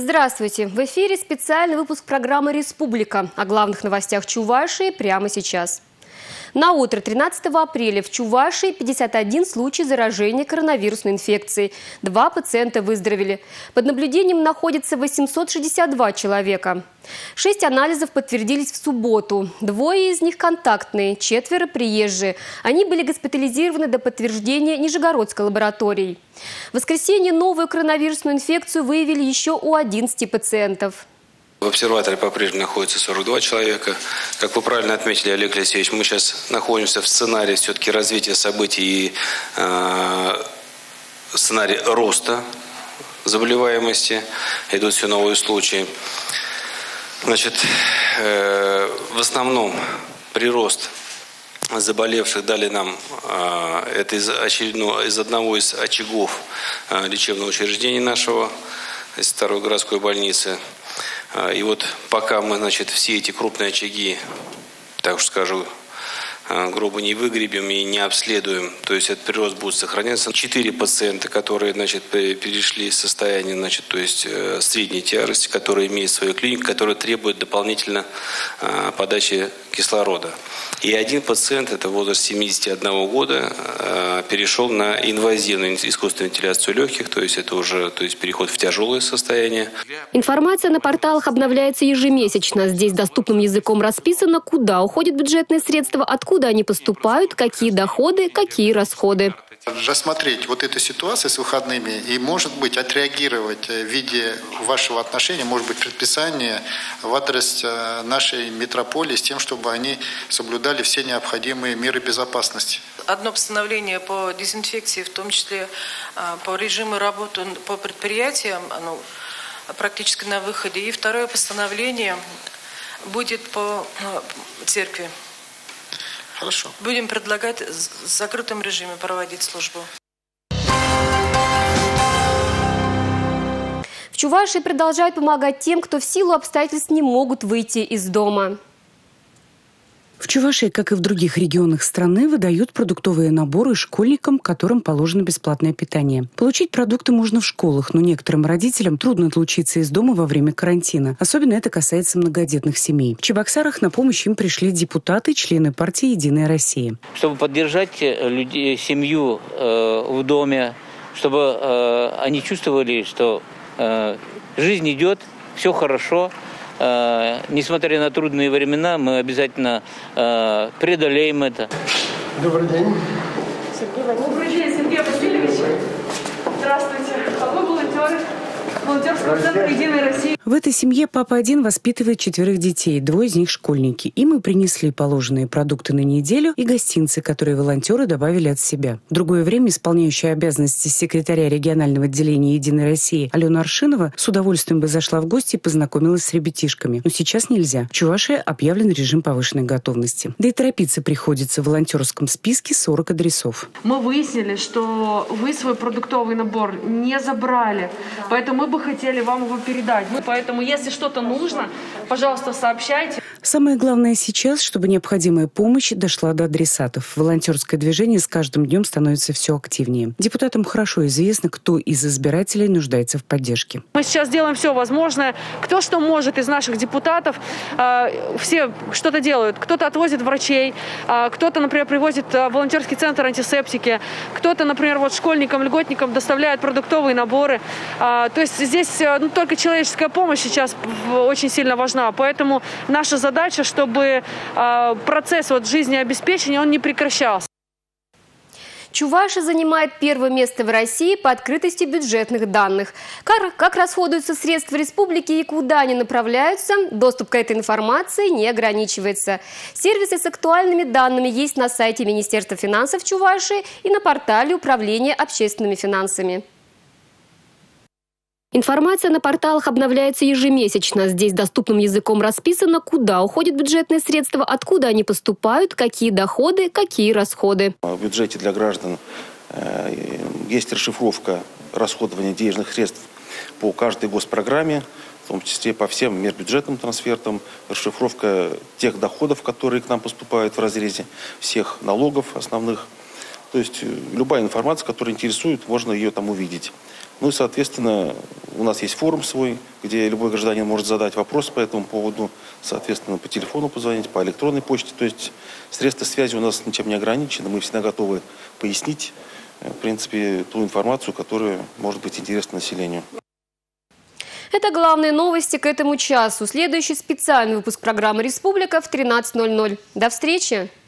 Здравствуйте! В эфире специальный выпуск программы «Республика». О главных новостях Чувашии прямо сейчас. На утро 13 апреля в Чувашии 51 случай заражения коронавирусной инфекцией. 2 пациента выздоровели. Под наблюдением находится 862 человека. 6 анализов подтвердились в субботу. 2 из них контактные, 4 приезжие. Они были госпитализированы до подтверждения Нижегородской лабораторией. В воскресенье новую коронавирусную инфекцию выявили еще у 11 пациентов. В обсерваторе по-прежнему находится 42 человека. Как вы правильно отметили, Олег Алексеевич, мы сейчас находимся в сценарии все-таки развития событий и сценарий роста заболеваемости. Идут все новые случаи. Значит, в основном прирост заболевших дали нам это из одного из очагов лечебного учреждения нашего, из второй городской больницы. И вот пока мы, значит, все эти крупные очаги, так уж скажу, грубо не выгребем и не обследуем, то есть этот прирост будет сохраняться. 4 пациента, которые, значит, перешли из состояния, значит, то есть средней тяжести, которые имеют свою клинику, которые требуют дополнительно подачи кислорода. И 1 пациент, это возраст 71 года, перешел на инвазивную искусственную вентиляцию легких, то есть это уже переход в тяжелое состояние. Информация на порталах обновляется ежемесячно. Здесь доступным языком расписано, куда уходят бюджетные средства, откуда они поступают, какие доходы, какие расходы. Рассмотреть вот эту ситуацию с выходными и, может быть, отреагировать в виде вашего отношения, может быть, предписания в адрес нашей метрополии с тем, чтобы они соблюдали все необходимые меры безопасности. Одно постановление по дезинфекции, в том числе по режиму работы по предприятиям, оно практически на выходе. И второе постановление будет по церкви. Хорошо. Будем предлагать в закрытом режиме проводить службу. В Чувашии продолжают помогать тем, кто в силу обстоятельств не могут выйти из дома. В Чувашии, как и в других регионах страны, выдают продуктовые наборы школьникам, которым положено бесплатное питание. Получить продукты можно в школах, но некоторым родителям трудно отлучиться из дома во время карантина. Особенно это касается многодетных семей. В Чебоксарах на помощь им пришли депутаты, члены партии «Единая Россия». Чтобы поддержать семью в доме, чтобы они чувствовали, что жизнь идет, все хорошо. Несмотря на трудные времена, мы обязательно преодолеем это. Добрый день. Добрый день, Сергей Васильевич. Здравствуйте. А вы волонтеры волонтерского центра «Единой России». В этой семье папа один воспитывает 4 детей, 2 из них школьники. Им и принесли положенные продукты на неделю и гостинцы, которые волонтеры добавили от себя. В другое время исполняющая обязанности секретаря регионального отделения «Единой России» Алена Аршинова с удовольствием бы зашла в гости и познакомилась с ребятишками. Но сейчас нельзя. В Чувашии объявлен режим повышенной готовности. Да и торопиться приходится. В волонтерском списке 40 адресов. Мы выяснили, что вы свой продуктовый набор не забрали, поэтому мы бы хотели вам его передать. Поэтому, если что-то нужно, пожалуйста, сообщайте. Самое главное сейчас, чтобы необходимая помощь дошла до адресатов. Волонтерское движение с каждым днем становится все активнее. Депутатам хорошо известно, кто из избирателей нуждается в поддержке. Мы сейчас делаем все возможное. Кто что может из наших депутатов, все что-то делают. Кто-то отвозит врачей, кто-то, например, привозит в волонтерский центр антисептики, кто-то, например, школьникам, льготникам доставляет продуктовые наборы. То есть здесь только человеческая помощь сейчас очень сильно важна. Поэтому наша задача, чтобы процесс жизнеобеспечения он не прекращался. Чувашия занимает 1-е место в России по открытости бюджетных данных. Как расходуются средства республики и куда они направляются, доступ к этой информации не ограничивается. Сервисы с актуальными данными есть на сайте Министерства финансов Чувашии и на портале Управления общественными финансами. Информация на порталах обновляется ежемесячно. Здесь доступным языком расписано, куда уходят бюджетные средства, откуда они поступают, какие доходы, какие расходы. В бюджете для граждан есть расшифровка расходования денежных средств по каждой госпрограмме, в том числе по всем межбюджетным трансфертам, расшифровка тех доходов, которые к нам поступают в разрезе всех налогов основных. То есть любая информация, которая интересует, можно ее там увидеть. Ну и, соответственно, у нас есть форум свой, где любой гражданин может задать вопрос по этому поводу, соответственно, по телефону позвонить, по электронной почте. То есть средства связи у нас ничем не ограничены, мы всегда готовы пояснить, в принципе, ту информацию, которая может быть интересна населению. Это главные новости к этому часу. Следующий специальный выпуск программы «Республика» в 13:00. До встречи!